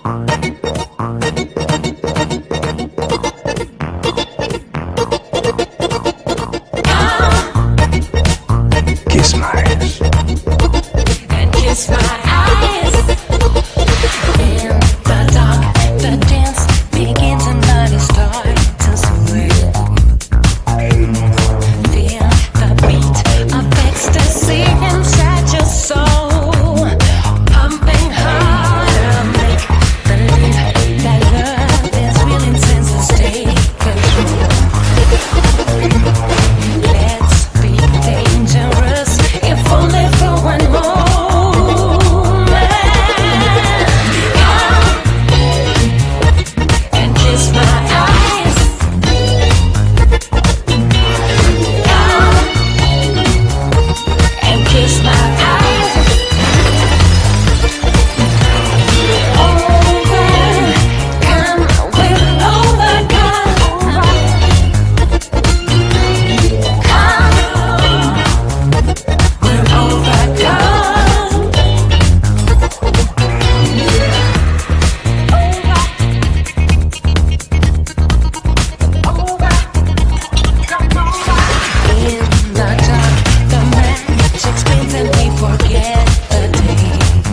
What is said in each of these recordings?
Kiss my eyes. And kiss my eyes. In the dark, the dance begins and body starts to sway. Feel the beat of ecstasy inside your soul, pumping harder. Make believe that love is real intense. Take control. Let's be dangerous, if only for one moment. And kiss my eyes. And kiss my eyes. Overcome, we'll overcome. We're overcome. In the dark, the magic spins and we forget the day.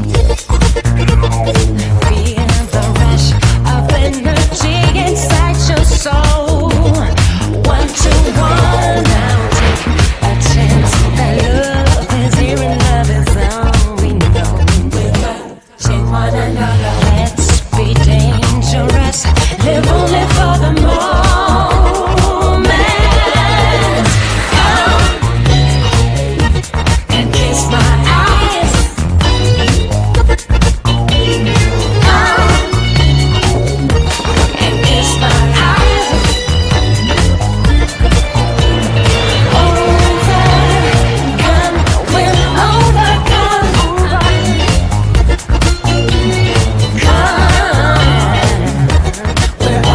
Feel the rush of energy inside your soul. 1 to 1, now take a chance. That love is here and love is all we know. We're watching one another. Let's be dangerous. Live only for the moment. And kiss my eyes. And kiss my eyes. Overcome, we'll overcome. We're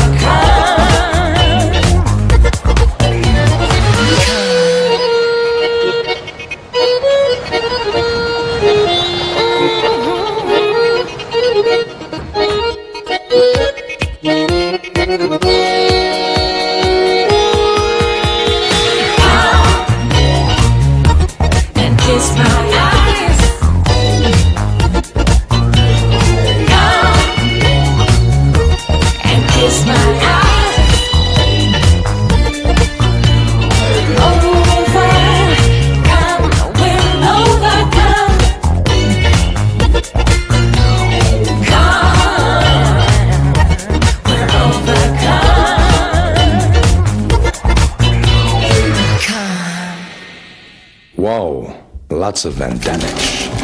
and kiss my eyes. And kiss my eyes. Overcome, we'll overcome. We're overcome. Wow, lots of damage.